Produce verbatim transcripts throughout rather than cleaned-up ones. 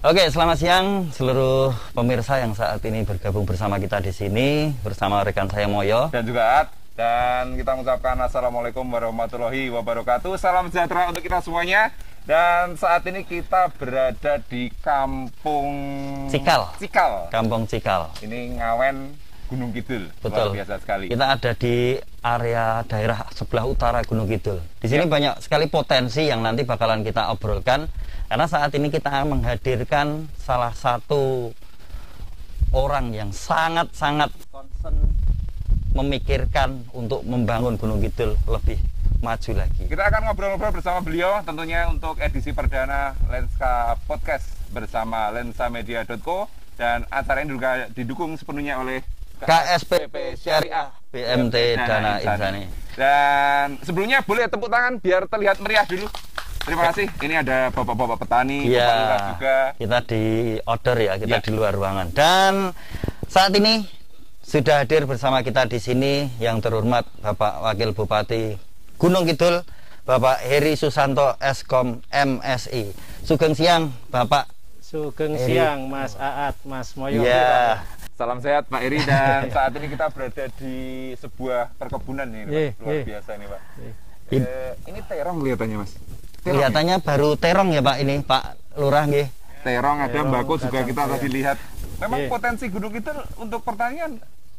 Oke, selamat siang seluruh pemirsa yang saat ini bergabung bersama kita di sini bersama rekan saya Moyo dan juga At. Dan kita mengucapkan Assalamualaikum warahmatullahi wabarakatuh. Salam sejahtera untuk kita semuanya. Dan saat ini kita berada di Kampung Cikal. Cikal. Kampung Cikal. Ini Ngawen, Gunung Kidul. Betul. Luar biasa sekali. Kita ada di area daerah sebelah utara Gunung Kidul. Di sini ya. Banyak sekali potensi yang nanti bakalan kita obrolkan. Karena saat ini kita menghadirkan salah satu orang yang sangat-sangat concern memikirkan untuk membangun Gunung Kidul lebih maju lagi. Kita akan ngobrol-ngobrol bersama beliau tentunya untuk edisi perdana Lensa Podcast bersama lensa media dot co, dan acara ini juga didukung sepenuhnya oleh K S P P Syariah B M T Dana Insani. Dan sebelumnya boleh tepuk tangan biar terlihat meriah dulu. Terima kasih. Ini ada bapak-bapak petani, ya, bapak lurah juga. Kita di order ya, kita ya. di luar ruangan. Dan saat ini sudah hadir bersama kita di sini yang terhormat Bapak Wakil Bupati Gunung Kidul, Bapak Heri Susanto Eskom M S I. Sugeng siang, Bapak. Sugeng Heri. Siang, Mas Aat, Mas Moyo. Ya. Salam sehat Pak Heri, dan saat ini kita berada di sebuah perkebunan ini, Ye, Pak. Luar ye. biasa ini, Pak. Ye. Eh, ini terong kelihatannya, Mas. Terong, Kelihatannya ya? baru terong ya Pak ini, Pak Lurah nggih. Terong ada, Terong, mbako juga kacang kita saya. tadi lihat. Memang Ye. potensi Gunung Kidul untuk pertanian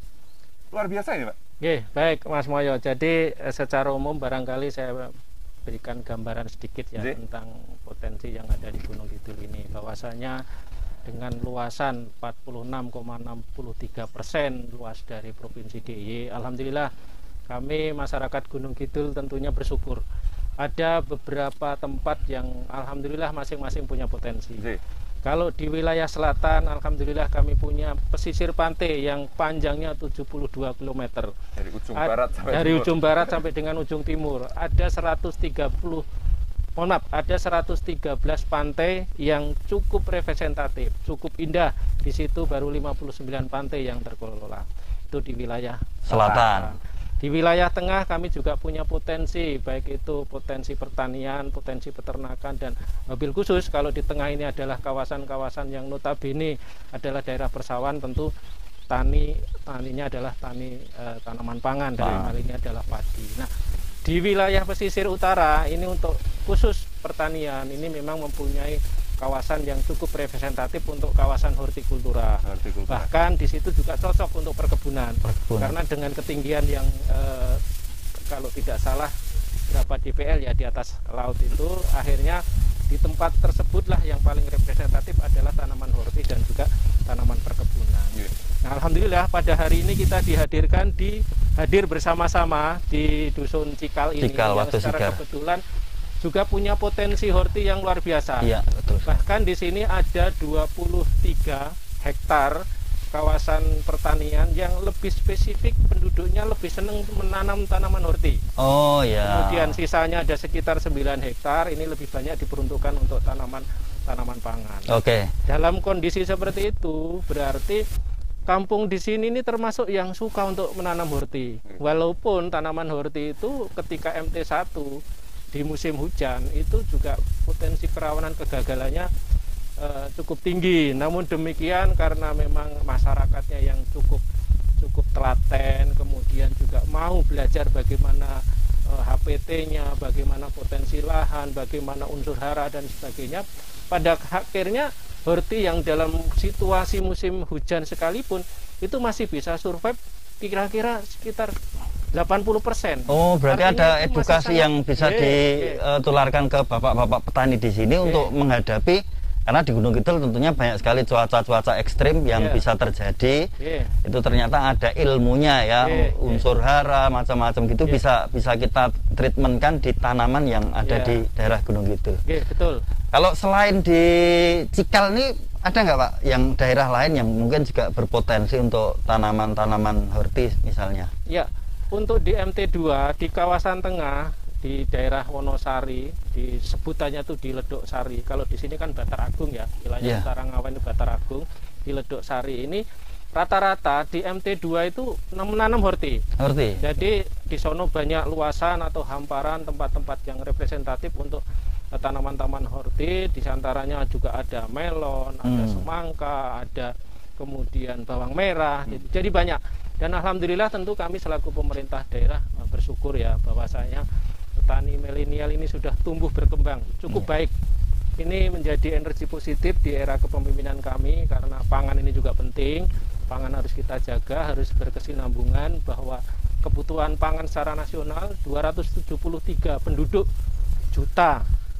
luar biasa ini, Pak. Oke, baik Mas Moyo. Jadi eh, secara umum barangkali saya berikan gambaran sedikit ya Ye. tentang potensi yang ada di Gunung Kidul ini. Bahwasanya dengan luasan empat puluh enam koma enam tiga persen luas dari Provinsi D I Y, alhamdulillah kami masyarakat Gunung Kidul tentunya bersyukur. Ada beberapa tempat yang alhamdulillah masing-masing punya potensi. Ye. Kalau di wilayah selatan, alhamdulillah kami punya pesisir pantai yang panjangnya tujuh puluh dua kilometer. Dari ujung Ad- barat sampai dari timur. ujung barat sampai dengan ujung timur. Ada seratus tiga puluh mohon maaf, ada seratus tiga belas pantai yang cukup representatif, cukup indah. Di situ baru lima puluh sembilan pantai yang terkelola. Itu di wilayah Selatan. Di wilayah tengah kami juga punya potensi, baik itu potensi pertanian, potensi peternakan, dan mobil khusus kalau di tengah ini adalah kawasan-kawasan yang notabene adalah daerah persawahan. Tentu tani taninya adalah tani e, tanaman pangan, dalam hal ini adalah padi. Nah, di wilayah pesisir utara ini untuk khusus pertanian ini memang mempunyai kawasan yang cukup representatif untuk kawasan hortikultura. Hortikultura. Bahkan di situ juga cocok untuk perkebunan. Perkebunan. Karena dengan ketinggian yang eh, kalau tidak salah berapa D P L ya di atas laut itu, akhirnya di tempat tersebutlah yang paling representatif adalah tanaman horti dan juga tanaman perkebunan. Yeah. Nah, alhamdulillah pada hari ini kita dihadirkan di hadir bersama-sama di dusun Cikal ini, Cikal, yang Watu secara Sigar. kebetulan juga punya potensi horti yang luar biasa. Iya, betul. Bahkan di sini ada dua puluh tiga hektar kawasan pertanian yang lebih spesifik, penduduknya lebih senang menanam tanaman horti. Oh ya. Kemudian sisanya ada sekitar sembilan hektar, ini lebih banyak diperuntukkan untuk tanaman tanaman pangan. Oke. Dalam kondisi seperti itu berarti kampung di sini ini termasuk yang suka untuk menanam horti. Walaupun tanaman horti itu ketika M T satu di musim hujan itu juga potensi kerawanan kegagalannya e, cukup tinggi. Namun demikian karena memang masyarakatnya yang cukup cukup telaten, kemudian juga mau belajar bagaimana e, H P T-nya, bagaimana potensi lahan, bagaimana unsur hara dan sebagainya. Pada akhirnya horti yang dalam situasi musim hujan sekalipun itu masih bisa survive kira-kira sekitar delapan puluh persen. Oh, berarti Artinya ada itu masih edukasi sangat- yang bisa Ye, ye. ditularkan ke bapak-bapak petani di sini untuk menghadapi, karena di Gunung Kidul tentunya banyak sekali cuaca-cuaca ekstrim yang Ye. bisa terjadi. Ye. Itu ternyata ada ilmunya ya, Ye, ye. unsur hara macam-macam gitu Ye. bisa bisa kita treatmentkan di tanaman yang ada Ya. di daerah Gunung Kidul. Oke, betul. Kalau selain di Cikal ini ada nggak Pak yang daerah lain yang mungkin juga berpotensi untuk tanaman-tanaman horti misalnya? Ya, untuk di M T dua di kawasan tengah di daerah Wonosari, di sebutannya tuh di Ledok Sari. Kalau di sini kan Batar Agung ya, wilayah Yeah. utara Ngawen itu Batar Agung. Di Ledok Sari ini rata-rata di M T dua itu menanam horti. Horti. Jadi di sono banyak luasan atau hamparan tempat-tempat yang representatif untuk tanaman-taman horti, diantaranya juga ada melon, hmm. ada semangka, ada kemudian bawang merah, hmm. jadi banyak. Dan alhamdulillah tentu kami selaku pemerintah daerah bersyukur ya bahwasanya petani milenial ini sudah tumbuh berkembang cukup hmm. baik. Ini menjadi energi positif di era kepemimpinan kami karena pangan ini juga penting. Pangan harus kita jaga, harus berkesinambungan bahwa kebutuhan pangan secara nasional dua ratus tujuh puluh tiga penduduk juta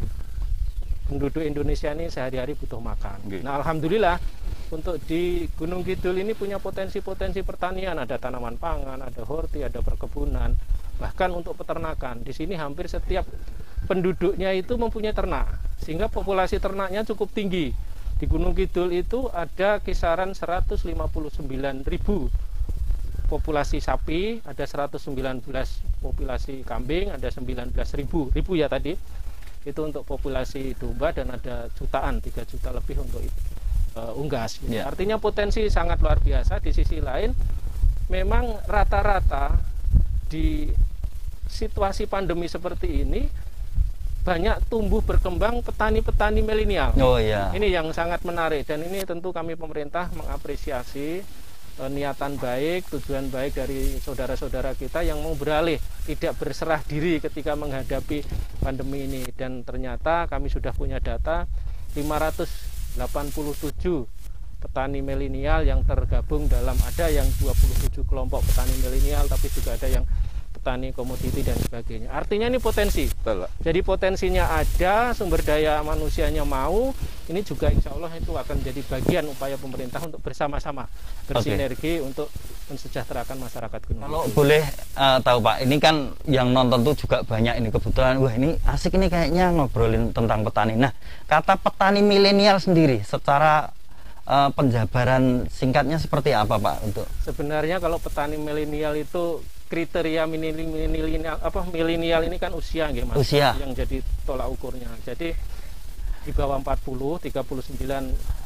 penduduk Indonesia ini sehari-hari butuh makan. Okay. Nah, alhamdulillah untuk di Gunung Kidul ini punya potensi-potensi pertanian, ada tanaman pangan, ada horti, ada perkebunan, bahkan untuk peternakan. Di sini hampir setiap penduduknya itu mempunyai ternak, sehingga populasi ternaknya cukup tinggi. Di Gunung Kidul itu ada kisaran seratus lima puluh sembilan ribu populasi sapi, ada seratus sembilan belas populasi kambing, ada sembilan belas ribu, ribu ya tadi, itu untuk populasi domba, dan ada jutaan, tiga juta lebih untuk uh, unggas. Yeah. Artinya potensi sangat luar biasa. Di sisi lain, memang rata-rata di situasi pandemi seperti ini, banyak tumbuh berkembang petani-petani milenial. Oh iya. Ini yang sangat menarik, dan ini tentu kami pemerintah mengapresiasi e, niatan baik, tujuan baik dari saudara-saudara kita yang mau beralih, tidak berserah diri ketika menghadapi pandemi ini. Dan ternyata kami sudah punya data lima ratus delapan puluh tujuh petani milenial yang tergabung dalam, ada yang dua puluh tujuh kelompok petani milenial, tapi juga ada yang petani komoditi dan sebagainya. Artinya ini potensi. Betul. Jadi potensinya ada, sumber daya manusianya mau, ini juga insya Allah itu akan jadi bagian upaya pemerintah untuk bersama-sama bersinergi okay. untuk mensejahterakan masyarakat Gunung Kidul. Kalau boleh uh, tahu Pak, ini kan yang nonton tuh juga banyak ini kebetulan. Wah, ini asik ini kayaknya ngobrolin tentang petani. Nah, kata petani milenial sendiri secara uh, penjabaran singkatnya seperti apa Pak untuk? Sebenarnya kalau petani milenial itu kriteria milenial apa milenial ini kan usia nggih Mas. Usia. Yang jadi tolak ukurnya. Jadi di bawah empat puluh, tiga puluh sembilan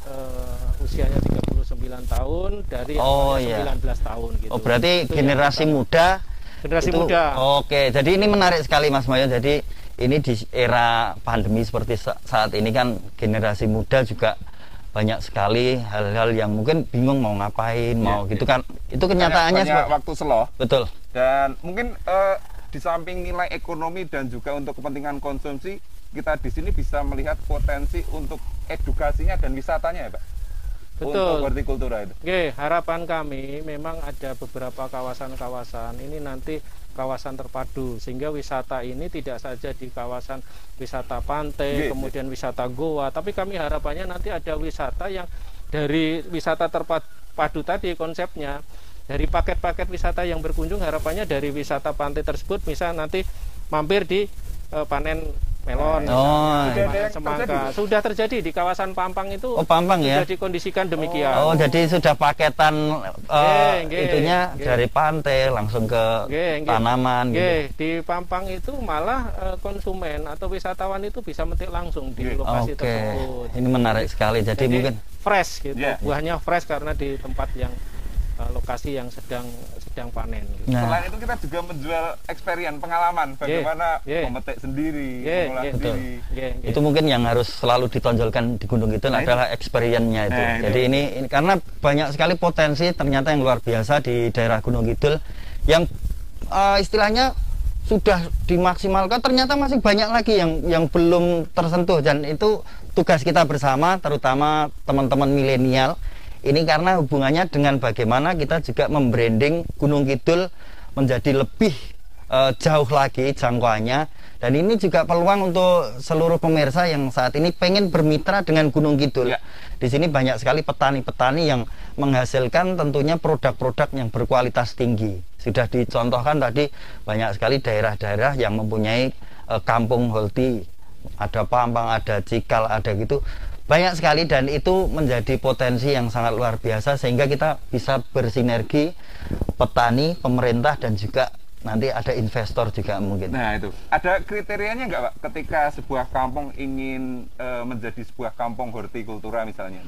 uh, usianya tiga puluh sembilan tahun dari oh, iya. sembilan belas tahun gitu. Oh, berarti itu generasi muda. Generasi itu, muda. Oke, jadi ini menarik sekali Mas Mayo. Jadi ini di era pandemi seperti saat ini kan generasi muda juga banyak sekali hal-hal yang mungkin bingung mau ngapain, mau ya, gitu ya. Kan. Itu kenyataannya banyak, banyak waktu slow. Betul. Dan mungkin uh, di samping nilai ekonomi dan juga untuk kepentingan konsumsi, kita di sini bisa melihat potensi untuk edukasinya dan wisatanya ya Pak. Betul. Untuk hortikultura itu. Oke, harapan kami memang ada beberapa kawasan-kawasan ini nanti kawasan terpadu, sehingga wisata ini tidak saja di kawasan wisata pantai, yes, kemudian yes. wisata goa, tapi kami harapannya nanti ada wisata yang dari wisata terpadu tadi konsepnya, dari paket-paket wisata yang berkunjung, harapannya dari wisata pantai tersebut bisa nanti mampir di uh, panen melon, oh, misalnya, semangka. Terjadi. Sudah terjadi di kawasan Pampang itu. Oh, Pampang sudah ya. dikondisikan demikian. Oh, jadi sudah paketan uh, ge, ge, itunya ge. dari pantai langsung ke ge, ge. tanaman. Ge. Gitu. Di Pampang itu malah uh, konsumen atau wisatawan itu bisa metik langsung di ge. lokasi okay. tersebut. Ini menarik sekali. Jadi, jadi mungkin fresh gitu. Yeah. Buahnya fresh karena di tempat yang uh, lokasi yang sedang sedang panen gitu. Nah. Selain itu kita juga menjual experience, pengalaman bagaimana yeah, yeah. memetik sendiri, yeah, mengolah yeah, sendiri. Yeah, yeah. Itu mungkin yang harus selalu ditonjolkan di Gunung Kidul nah, adalah experience-nya itu. Nah, Jadi itu. Ini, ini karena banyak sekali potensi ternyata yang luar biasa di daerah Gunung Kidul yang uh, istilahnya sudah dimaksimalkan, ternyata masih banyak lagi yang yang belum tersentuh, dan itu tugas kita bersama, terutama teman-teman milenial. Ini karena hubungannya dengan bagaimana kita juga membranding Gunung Kidul menjadi lebih uh, jauh lagi jangkauannya, dan ini juga peluang untuk seluruh pemirsa yang saat ini pengen bermitra dengan Gunung Kidul. Ya. Di sini banyak sekali petani-petani yang menghasilkan tentunya produk-produk yang berkualitas tinggi. Sudah dicontohkan tadi banyak sekali daerah-daerah yang mempunyai uh, kampung horti, ada Pampang, ada Cikal, ada gitu. Banyak sekali, dan itu menjadi potensi yang sangat luar biasa sehingga kita bisa bersinergi petani, pemerintah, dan juga nanti ada investor juga mungkin. Nah itu, ada kriterianya nggak Pak ketika sebuah kampung ingin e, menjadi sebuah kampung hortikultura misalnya?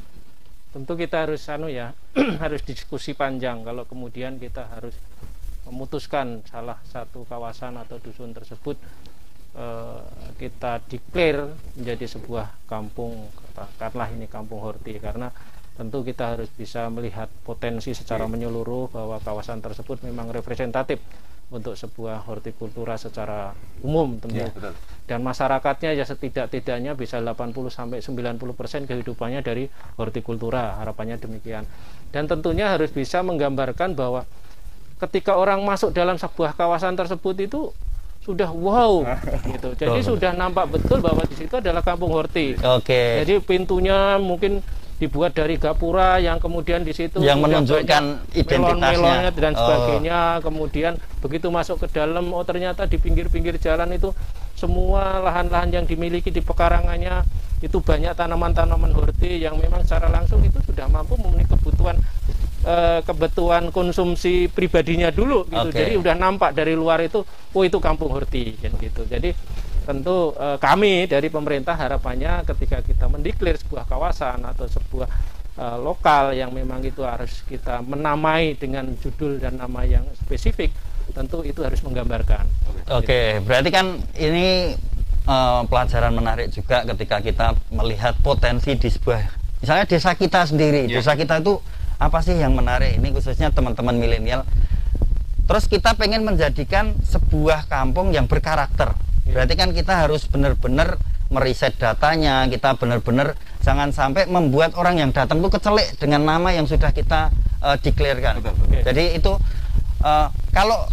Tentu kita harus anu ya, harus diskusi panjang kalau kemudian kita harus memutuskan salah satu kawasan atau dusun tersebut uh, kita declare menjadi sebuah kampung, katakanlah ini kampung horti, karena tentu kita harus bisa melihat potensi secara menyeluruh bahwa kawasan tersebut memang representatif untuk sebuah hortikultura secara umum tentu. Ya, betul. Dan masyarakatnya ya setidak-tidaknya bisa delapan puluh sampai sembilan puluh persen kehidupannya dari hortikultura, harapannya demikian. Dan tentunya harus bisa menggambarkan bahwa ketika orang masuk dalam sebuah kawasan tersebut itu sudah wow gitu. Jadi oh. sudah nampak betul bahwa di situ adalah kampung horti. Oke. Okay. Jadi pintunya mungkin dibuat dari gapura yang kemudian di situ yang menunjukkan identitasnya dan sebagainya. Oh. Kemudian begitu masuk ke dalam, oh ternyata di pinggir-pinggir jalan itu semua lahan-lahan yang dimiliki di pekarangannya itu banyak tanaman-tanaman horti yang memang secara langsung itu sudah mampu memenuhi kebutuhan eh, kebutuhan konsumsi pribadinya dulu gitu. Okay. Jadi udah nampak dari luar itu, oh itu kampung horti kan gitu. Jadi tentu eh, kami dari pemerintah harapannya ketika kita mendeklar sebuah kawasan atau sebuah eh, lokal yang memang itu harus kita menamai dengan judul dan nama yang spesifik, tentu itu harus menggambarkan. Oke, okay, berarti kan ini uh, pelajaran menarik juga ketika kita melihat potensi di sebuah, misalnya desa kita sendiri, yeah. Desa kita itu apa sih yang menarik? Ini khususnya teman-teman milenial. Terus kita pengen menjadikan sebuah kampung yang berkarakter. Berarti kan kita harus benar-benar meriset datanya, kita benar-benar jangan sampai membuat orang yang datang tuh kecelik dengan nama yang sudah kita uh, deklarkan. Okay. Jadi itu uh, kalau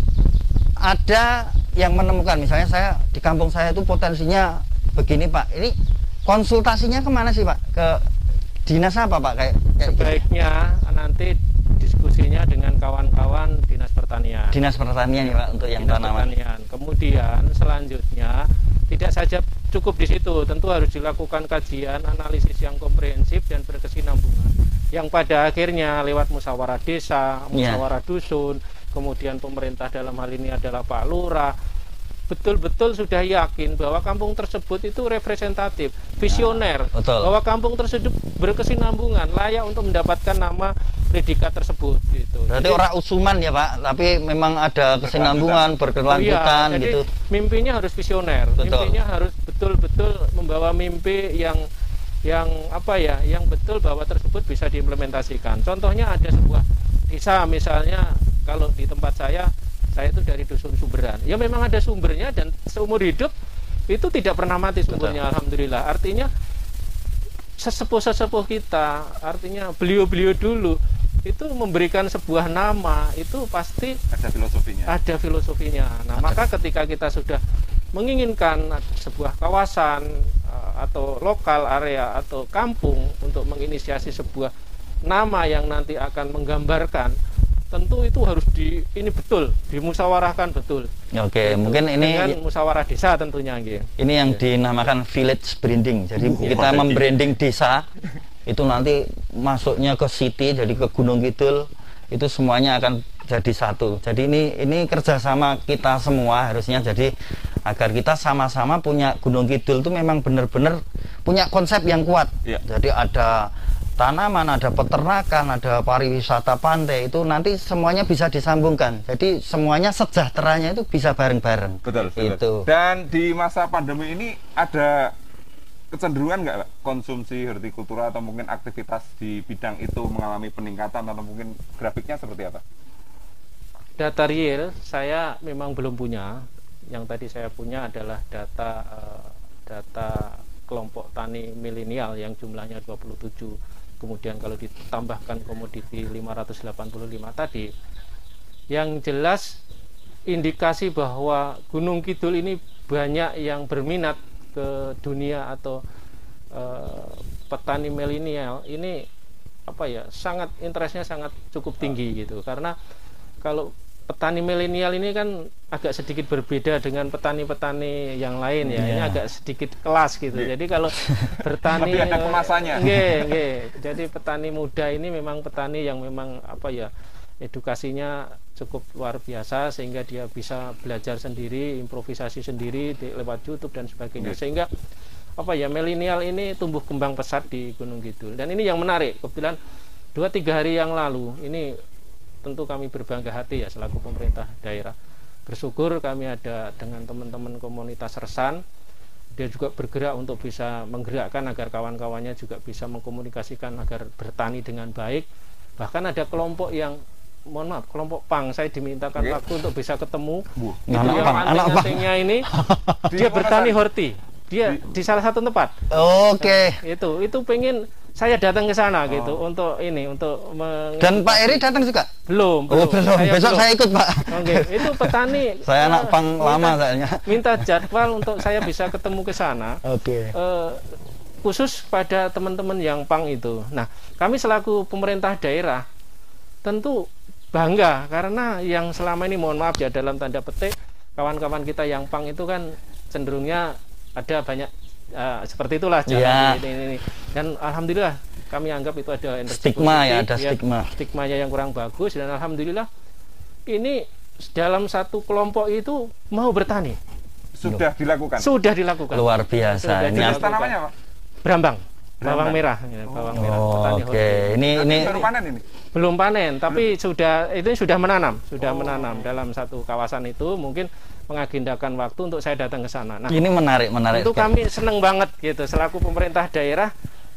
ada yang menemukan, misalnya saya di kampung saya itu potensinya begini Pak, ini konsultasinya kemana sih Pak? Ke dinas apa Pak? Kayak, kayak sebaiknya gitu. Nanti diskusinya dengan kawan-kawan dinas pertanian. Dinas pertanian ya Pak untuk yang dinas tanaman. Pertanian. Kemudian selanjutnya tidak saja cukup di situ, tentu harus dilakukan kajian analisis yang komprehensif dan berkesinambungan. Yang pada akhirnya lewat musyawarah desa, musyawarah yeah. dusun, kemudian pemerintah dalam hal ini adalah Pak Lurah, betul-betul sudah yakin bahwa kampung tersebut itu representatif, visioner, nah, bahwa kampung tersebut berkesinambungan, layak untuk mendapatkan nama predikat tersebut. Gitu. Berarti jadi, orang usuman ya Pak, tapi memang ada kesinambungan, berkelanjutan iya, gitu. Jadi mimpinya harus visioner, betul. Mimpinya harus betul-betul membawa mimpi yang yang apa ya, yang betul bahwa tersebut bisa diimplementasikan. Contohnya ada sebuah desa misalnya. Kalau di tempat saya, saya itu dari dusun Sumberan. Ya memang ada sumbernya dan seumur hidup itu tidak pernah mati sumbernya. Betul. Alhamdulillah. Artinya sesepuh-sesepuh kita, artinya beliau-beliau dulu itu memberikan sebuah nama, itu pasti ada filosofinya. Ada filosofinya. Nah, ada. Maka ketika kita sudah menginginkan sebuah kawasan atau lokal area atau kampung untuk menginisiasi sebuah nama yang nanti akan menggambarkan, tentu itu harus di ini betul dimusyawarahkan betul. Oke, gitu. Mungkin ini dengan musyawarah desa tentunya gitu. Ini yang ya. Dinamakan village branding. Jadi uh, kita membranding desa itu nanti masuknya ke city, jadi ke Gunung Kidul itu semuanya akan jadi satu. Jadi ini ini kerjasama kita semua harusnya, jadi agar kita sama-sama punya Gunung Kidul itu memang benar-benar punya konsep yang kuat. Ya. Jadi ada tanaman, ada peternakan, ada pariwisata pantai, itu nanti semuanya bisa disambungkan. Jadi semuanya sejahteranya itu bisa bareng-bareng. Betul, itu. Betul. Dan di masa pandemi ini ada kecenderungan nggak Pak, konsumsi hortikultura atau mungkin aktivitas di bidang itu mengalami peningkatan atau mungkin grafiknya seperti apa? Data real saya memang belum punya. Yang tadi saya punya adalah data uh, data kelompok tani milenial yang jumlahnya dua puluh tujuh. Kemudian kalau ditambahkan komoditi lima ratus delapan puluh lima tadi, yang jelas indikasi bahwa Gunung Kidul ini banyak yang berminat ke dunia atau uh, petani milenial ini apa ya, sangat interestnya sangat cukup tinggi gitu. Karena kalau petani milenial ini kan agak sedikit berbeda dengan petani-petani yang lain ya. Yeah. Ini agak sedikit kelas gitu. Yeah. Jadi kalau bertani ada kemasannya. Nge, nge. Jadi petani muda ini memang petani yang memang apa ya, edukasinya cukup luar biasa sehingga dia bisa belajar sendiri, improvisasi sendiri di, lewat YouTube dan sebagainya. Yeah. Sehingga apa ya, milenial ini tumbuh kembang pesat di Gunung Kidul. Dan ini yang menarik. Kebetulan dua tiga hari yang lalu ini tentu kami berbangga hati ya selaku pemerintah daerah. bersyukur kami ada dengan teman-teman komunitas Sersan. Dia juga bergerak untuk bisa menggerakkan agar kawan-kawannya juga bisa mengkomunikasikan agar bertani dengan baik. Bahkan ada kelompok yang, mohon maaf, kelompok pang, saya dimintakan Oke. waktu untuk bisa ketemu. Bu, Itu anak yang pang, anak pang. anting-antingnya ini dia bertani horti. Dia Di- di salah satu tempat. Oke. Itu itu pengen saya datang ke sana Oh. gitu untuk ini untuk meng- Dan Pak Eri datang juga? belum, Oh, belum. Saya Besok belum. saya ikut, Pak. Oke, itu petani. Saya anak eh, pang minta- lama kayaknya. Minta jadwal untuk saya bisa ketemu ke sana. Oke. eh, khusus pada teman-teman yang pang itu. Nah, kami selaku pemerintah daerah tentu bangga karena yang selama ini, mohon maaf ya dalam tanda petik, kawan-kawan kita yang pang itu kan cenderungnya ada banyak eh, seperti itulah jalan Iya. ini, ini, ini. Dan alhamdulillah kami anggap itu ada energi Stigma ya, positif, ada stigma. stigmanya yang kurang bagus, dan alhamdulillah ini dalam satu kelompok itu mau bertani sudah dilakukan. sudah dilakukan. Luar biasa. Sudah Ini Jenis dilakukan. tanamannya, Pak? Berambang, Berambang. bawang merah, ya, bawang merah. Oh, petani oke. horti. Ini ini Baru panen ini. Belum panen, tapi sudah itu sudah menanam, sudah Oh. menanam dalam satu kawasan itu. Mungkin mengagendakan waktu untuk saya datang ke sana. Nah, ini menarik, menarik. itu sekali. kami seneng banget gitu. Selaku pemerintah daerah,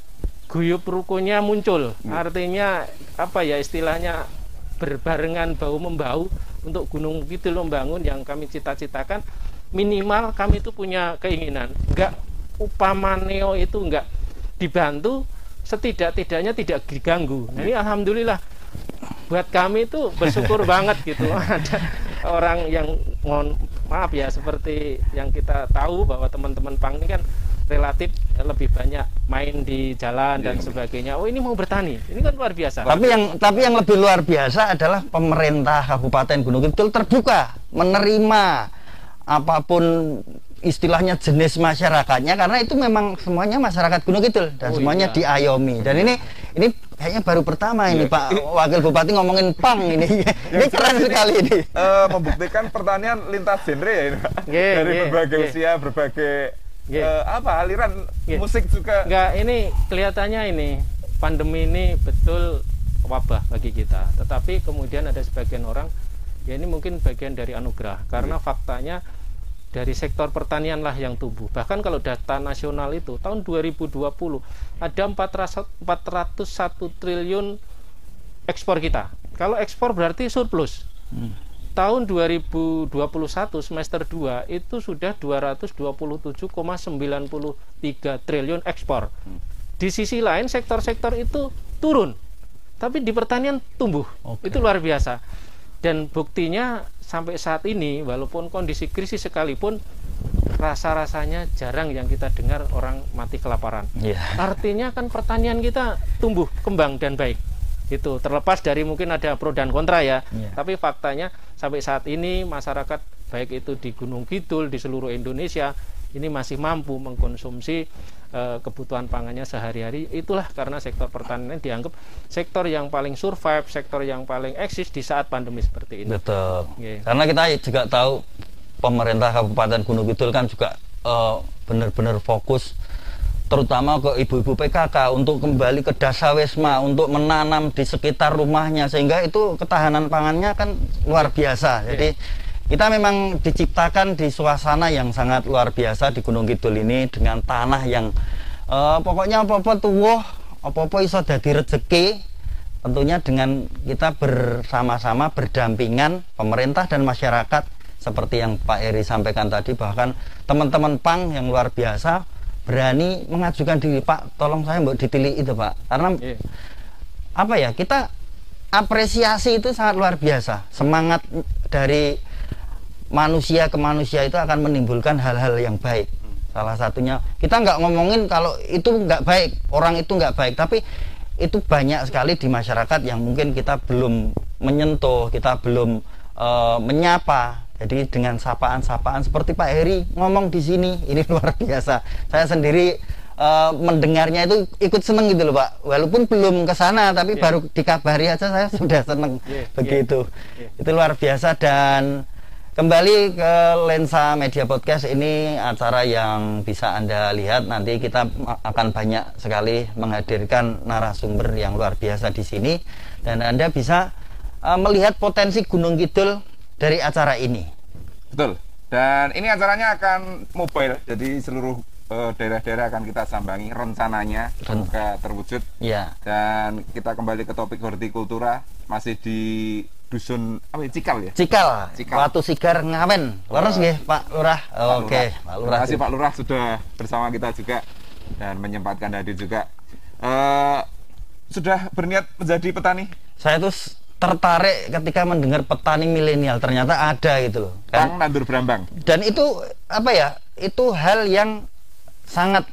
guyup rukunnya muncul. Artinya apa ya istilahnya, berbarengan bahu membau untuk Gunung Kidul membangun yang kami cita-citakan. Minimal kami itu punya keinginan, enggak upama neo itu enggak dibantu, setidak-tidaknya tidak diganggu. Nah, ini alhamdulillah buat kami itu bersyukur banget gitu. Ada orang yang, mohon maaf ya, seperti yang kita tahu bahwa teman-teman pang ini kan relatif lebih banyak main di jalan dan sebagainya. Oh, ini mau bertani, ini kan luar biasa. Tapi yang tapi yang lebih luar biasa adalah pemerintah Kabupaten Gunung Kidul terbuka menerima apapun istilahnya jenis masyarakatnya, karena itu memang semuanya masyarakat Gunung Kidul dan Oh, semuanya iya. diayomi. Dan ini ini kayaknya baru pertama ini Pak Wakil Bupati ngomongin pang ini. Ini keren sekali ini. Eh, membuktikan pertanian lintas genre ya ini, Pak. Ye, Dari ye, berbagai ye. usia, berbagai Ye. eh, apa aliran Ye. musik juga. Enggak, ini kelihatannya ini pandemi ini betul wabah bagi kita. Tetapi kemudian ada sebagian orang, ya ini mungkin bagian dari anugerah, karena faktanya dari sektor pertanian lah yang tumbuh. Bahkan kalau data nasional itu tahun dua ribu dua puluh ada empat ratus satu triliun ekspor kita. Kalau ekspor berarti surplus. Tahun dua ribu dua puluh satu semester dua itu sudah dua ratus dua puluh tujuh koma sembilan tiga triliun ekspor. Di sisi lain sektor-sektor itu turun, tapi di pertanian tumbuh. Oke. Itu luar biasa. Dan buktinya sampai saat ini, walaupun kondisi krisis sekalipun, rasa-rasanya jarang yang kita dengar orang mati kelaparan. Iya. Artinya kan pertanian kita tumbuh, kembang dan baik. Itu terlepas dari mungkin ada pro dan kontra ya. Iya. Tapi faktanya sampai saat ini masyarakat baik itu di Gunung Kidul, di seluruh Indonesia ini masih mampu mengkonsumsi eh, kebutuhan pangannya sehari-hari. Itulah karena sektor pertanian dianggap sektor yang paling survive, sektor yang paling eksis di saat pandemi seperti ini. Betul. Iya. Karena kita juga tahu pemerintah Kabupaten Gunung Kidul kan juga eh, benar-benar fokus terutama ke ibu-ibu P K K untuk kembali ke dasawisma, untuk menanam di sekitar rumahnya, sehingga itu ketahanan pangannya kan luar biasa. Jadi kita memang diciptakan di suasana yang sangat luar biasa di Gunung Kidul ini, dengan tanah yang eh, pokoknya apa-apa tuwuh, apa-apa iso dadi rezeki. Tentunya dengan kita bersama-sama berdampingan pemerintah dan masyarakat, seperti yang Pak Eri sampaikan tadi, bahkan teman-teman pang yang luar biasa berani mengajukan diri, Pak tolong saya mbok ditilik itu Pak, karena Iya. apa ya, kita apresiasi itu sangat luar biasa. Semangat dari manusia ke manusia itu akan menimbulkan hal-hal yang baik. Salah satunya kita nggak ngomongin kalau itu nggak baik, orang itu nggak baik, tapi itu banyak sekali di masyarakat yang mungkin kita belum menyentuh, kita belum eh, menyapa. Jadi dengan sapaan-sapaan seperti Pak Heri ngomong di sini, ini luar biasa. Saya sendiri eh, mendengarnya itu ikut seneng gitu loh Pak. Walaupun belum ke sana, tapi Yeah. baru dikabari aja saya sudah seneng. Yeah, Begitu. yeah, yeah. Itu luar biasa. Dan kembali ke Lensa Media Podcast, ini acara yang bisa Anda lihat. Nanti kita akan banyak sekali menghadirkan narasumber yang luar biasa di sini, dan Anda bisa uh, melihat potensi Gunung Kidul dari acara ini. Betul. Dan ini acaranya akan mobile, jadi seluruh uh, daerah-daerah akan kita sambangi rencananya, semoga terwujud. Ya. Dan kita kembali ke topik hortikultura, masih di dusun apa ya, Cikal ya? Cikal, Cikal. Watu Sigar Ngawen. Leres nggih, Pak Lurah. Pak Oke, Lurah. Pak Lurah. Terima kasih Pak Lurah sudah bersama kita juga dan menyempatkan hadir juga. Uh, sudah berniat menjadi petani? Saya tuh tertarik ketika mendengar petani milenial, ternyata ada gitu loh. Kang nandur berambang. Dan itu apa ya? Itu hal yang sangat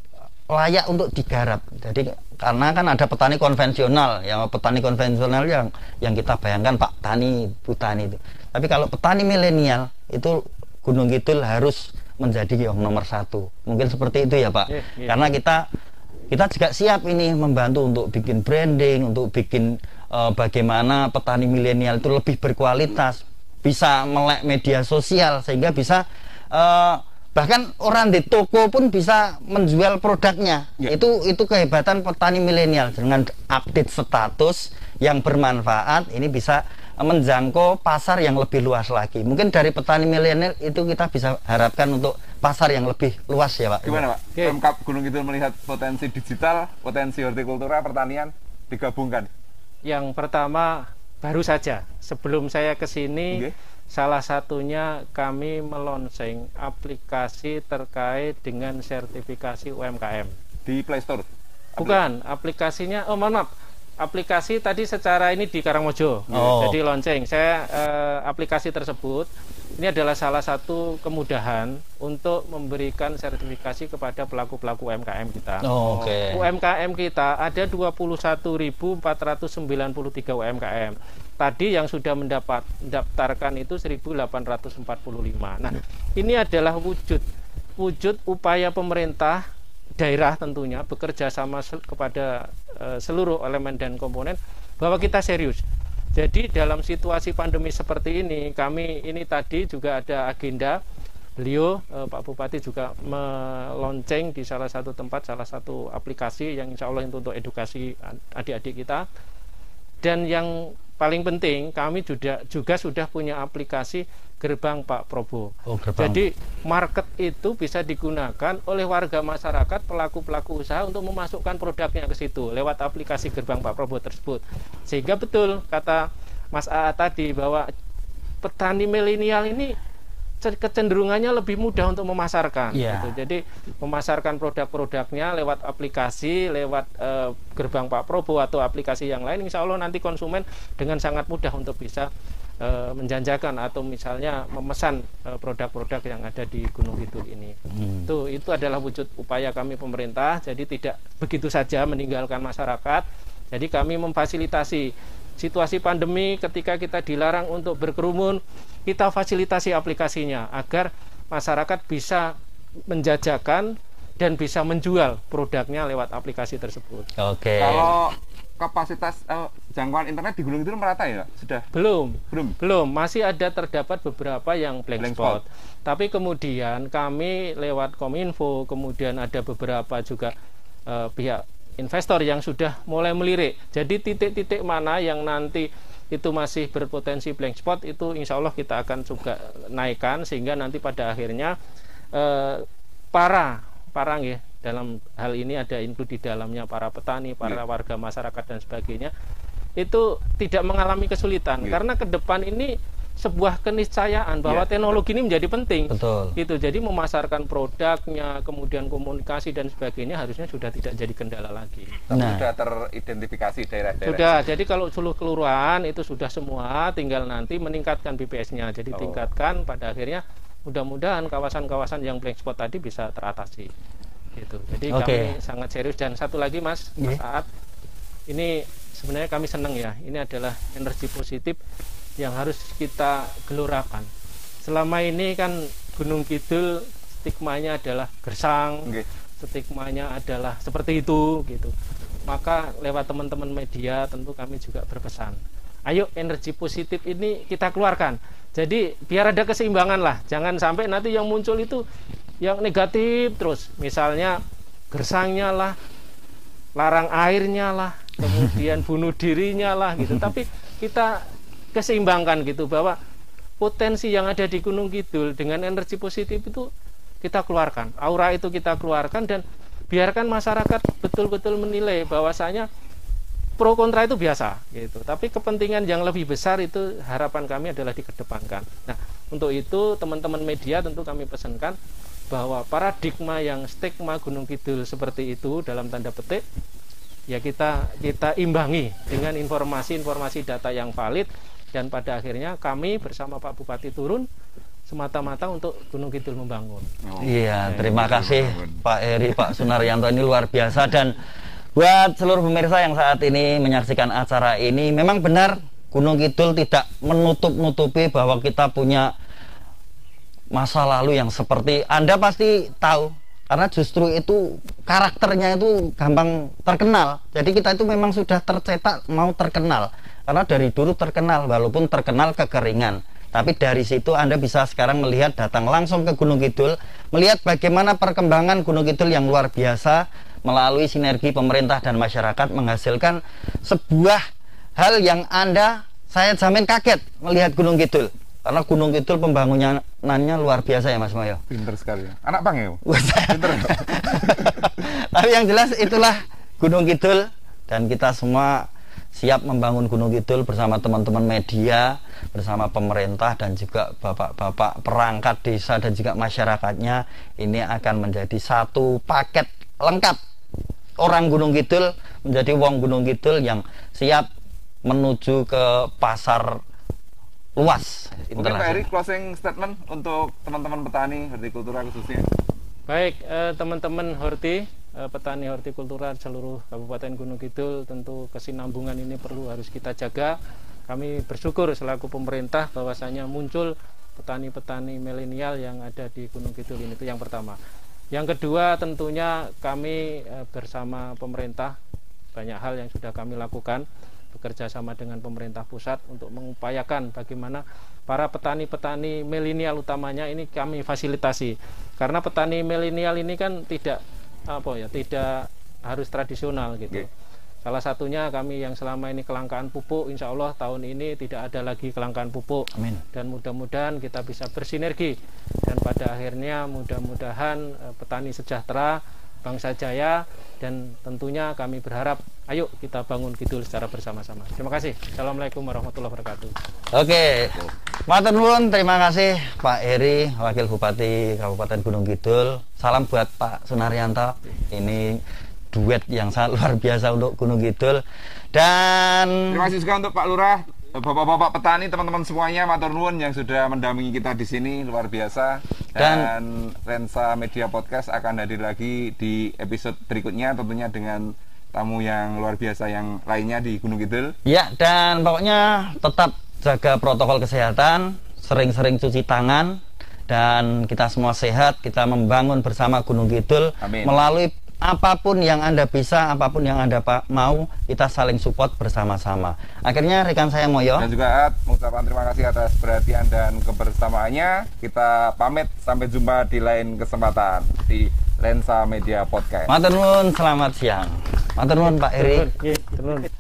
layak untuk digarap. Jadi karena kan ada petani konvensional, yang petani konvensional yang yang kita bayangkan Pak Tani, Bu Tani itu. Tapi kalau petani milenial itu Gunung Kidul harus menjadi yang nomor satu. Mungkin seperti itu ya Pak. Yeah, yeah. Karena kita kita juga siap ini membantu untuk bikin branding, untuk bikin uh, bagaimana petani milenial itu lebih berkualitas, bisa melek media sosial sehingga bisa uh, bahkan orang di toko pun bisa menjual produknya. Ya. Itu itu kehebatan petani milenial dengan update status yang bermanfaat, ini bisa menjangkau pasar yang lebih luas lagi. Mungkin dari petani milenial itu kita bisa harapkan untuk pasar yang lebih luas ya Pak. Gimana Pak? Okay. Pemkab Gunung Kidul melihat potensi digital, potensi hortikultura, pertanian digabungkan. Yang pertama baru saja sebelum saya ke sini, okay. Salah satunya kami melonseng aplikasi terkait dengan sertifikasi U M K M di Play Store. Bukan, aplikasinya oh mohon maaf. Aplikasi tadi secara ini di Karangmojo, oh. Jadi lonceng. Saya eh, aplikasi tersebut ini adalah salah satu kemudahan untuk memberikan sertifikasi kepada pelaku-pelaku U M K M kita. Oh, okay. U M K M kita ada dua puluh satu ribu empat ratus sembilan puluh tiga U M K M. Tadi yang sudah mendapat mendaftarkan itu seribu delapan ratus empat puluh lima. Nah, ini adalah wujud wujud upaya pemerintah daerah tentunya bekerja sama sel kepada uh, seluruh elemen dan komponen bahwa kita serius. Jadi dalam situasi pandemi seperti ini, kami ini tadi juga ada agenda beliau uh, Pak Bupati juga melonceng di salah satu tempat, salah satu aplikasi yang insya Allah itu untuk edukasi adik-adik kita. Dan yang paling penting kami juga juga sudah punya aplikasi Gerbang Pak Probo. Oh, gerbang. Jadi market itu bisa digunakan oleh warga masyarakat, pelaku-pelaku usaha untuk memasukkan produknya ke situ lewat aplikasi Gerbang Pak Probo tersebut. Sehingga betul kata Mas A A tadi bahwa petani milenial ini kecenderungannya lebih mudah untuk memasarkan. Yeah. Gitu. Jadi memasarkan produk-produknya lewat aplikasi, lewat uh, Gerbang Pak Probo atau aplikasi yang lain, insya Allah nanti konsumen dengan sangat mudah untuk bisa uh, menjanjakan atau misalnya memesan produk-produk uh, yang ada di Gunung Kidul ini. Hmm. Itu itu adalah wujud upaya kami pemerintah. Jadi tidak begitu saja meninggalkan masyarakat. Jadi kami memfasilitasi situasi pandemi ketika kita dilarang untuk berkerumun, kita fasilitasi aplikasinya agar masyarakat bisa menjajakan dan bisa menjual produknya lewat aplikasi tersebut. Oke. Kalau kapasitas uh, jangkauan internet di Gunung Kidul merata ya? Sudah? Belum. Belum. Belum, masih ada terdapat beberapa yang blank, blank spot. spot. Tapi kemudian kami lewat Kominfo, kemudian ada beberapa juga uh, pihak investor yang sudah mulai melirik. Jadi titik-titik mana yang nanti itu masih berpotensi blank spot itu insya Allah kita akan juga naikkan sehingga nanti pada akhirnya eh, para para ya, dalam hal ini ada include di dalamnya para petani, para yeah. warga masyarakat dan sebagainya itu tidak mengalami kesulitan yeah. karena ke depan ini sebuah keniscayaan bahwa yeah. teknologi ini menjadi penting. Betul. Gitu. Jadi memasarkan produknya, kemudian komunikasi dan sebagainya harusnya sudah tidak jadi kendala lagi. Nah. Sudah teridentifikasi daerah-daerah. Sudah. Jadi kalau seluruh kelurahan itu sudah semua, tinggal nanti meningkatkan B P S-nya. Jadi oh. tingkatkan pada akhirnya mudah-mudahan kawasan-kawasan yang blank spot tadi bisa teratasi. Gitu. Jadi okay. kami sangat serius. Dan satu lagi Mas, yeah. Mas Aat, ini sebenarnya kami senang ya. Ini adalah energi positif yang harus kita gelurakan. Selama ini kan Gunung Kidul stigmanya adalah gersang, okay. stigmanya adalah seperti itu gitu. Maka lewat teman-teman media tentu kami juga berpesan, ayo energi positif ini kita keluarkan. Jadi biar ada keseimbangan lah. Jangan sampai nanti yang muncul itu yang negatif terus. Misalnya gersangnya lah, larang airnya lah, kemudian bunuh dirinya lah gitu. Tapi kita keseimbangkan gitu bahwa potensi yang ada di Gunung Kidul dengan energi positif itu kita keluarkan, aura itu kita keluarkan, dan biarkan masyarakat betul-betul menilai bahwasanya pro kontra itu biasa gitu. Tapi kepentingan yang lebih besar itu harapan kami adalah dikedepankan. Nah, untuk itu teman-teman media tentu kami pesankan bahwa paradigma yang stigma Gunung Kidul seperti itu dalam tanda petik ya kita kita imbangi dengan informasi-informasi data yang valid, dan pada akhirnya kami bersama Pak Bupati turun semata-mata untuk Gunung Kidul membangun. Oh. Iya, terima kasih Pak Eri, Pak Sunaryanto, ini luar biasa. Dan buat seluruh pemirsa yang saat ini menyaksikan acara ini, memang benar Gunung Kidul tidak menutup-nutupi bahwa kita punya masa lalu yang seperti Anda pasti tahu, karena justru itu karakternya itu gampang terkenal. Jadi kita itu memang sudah tercetak mau terkenal, karena dari dulu terkenal, walaupun terkenal kekeringan. Tapi dari situ Anda bisa sekarang melihat, datang langsung ke Gunung Kidul, melihat bagaimana perkembangan Gunung Kidul yang luar biasa melalui sinergi pemerintah dan masyarakat menghasilkan sebuah hal yang Anda, saya jamin kaget melihat Gunung Kidul. Karena Gunung Kidul pembangunannya luar biasa ya Mas Moyo. Pinter sekali ya. Anak Bang ya? Pinter. Tapi yang jelas itulah Gunung Kidul, dan kita semua siap membangun Gunung Kidul bersama teman-teman media, bersama pemerintah dan juga bapak-bapak perangkat desa dan juga masyarakatnya. Ini akan menjadi satu paket lengkap. Orang Gunung Kidul menjadi wong Gunung Kidul yang siap menuju ke pasar luas. Mungkin Pak Eri closing statement untuk teman-teman petani hortikultura khususnya. Baik, eh, teman-teman horti, eh, petani hortikultura seluruh Kabupaten Gunung Kidul, tentu kesinambungan ini perlu harus kita jaga. Kami bersyukur selaku pemerintah bahwasanya muncul petani-petani milenial yang ada di Gunung Kidul ini, itu yang pertama. Yang kedua, tentunya kami eh, bersama pemerintah banyak hal yang sudah kami lakukan, bekerja sama dengan pemerintah pusat untuk mengupayakan bagaimana para petani-petani milenial utamanya ini kami fasilitasi, karena petani milenial ini kan tidak apa ya tidak harus tradisional gitu. Okay. Salah satunya kami yang selama ini kelangkaan pupuk, insya Allah tahun ini tidak ada lagi kelangkaan pupuk. Amin. Dan mudah-mudahan kita bisa bersinergi, dan pada akhirnya mudah-mudahan eh, petani sejahtera, bangsa jaya, dan tentunya kami berharap ayo kita bangun Kidul secara bersama-sama. Terima kasih. Assalamualaikum warahmatullahi wabarakatuh. Oke, matur nuwun, terima kasih Pak Eri, Wakil Bupati Kabupaten Gunung Kidul. Salam buat Pak Sunaryanto. Ini duet yang sangat luar biasa untuk Gunung Kidul. Dan terima kasih juga untuk Pak Lurah, bapak-bapak petani, teman-teman semuanya, matur nuwun yang sudah mendampingi kita di sini, luar biasa. Dan, dan Lensa Media Podcast akan hadir lagi di episode berikutnya, tentunya dengan tamu yang luar biasa yang lainnya di Gunung Kidul. Ya, dan pokoknya tetap jaga protokol kesehatan, sering-sering cuci tangan, dan kita semua sehat. Kita membangun bersama Gunung Kidul. Amin. Melalui apapun yang Anda bisa, apapun yang Anda mau, kita saling support bersama-sama. Akhirnya rekan saya Moyo dan juga Ad mengucapkan terima kasih atas perhatian dan kebersamaannya. Kita pamit, sampai jumpa di lain kesempatan di Lensa Media Podcast. Matur nuwun, selamat siang. Matur nuwun Pak Eri.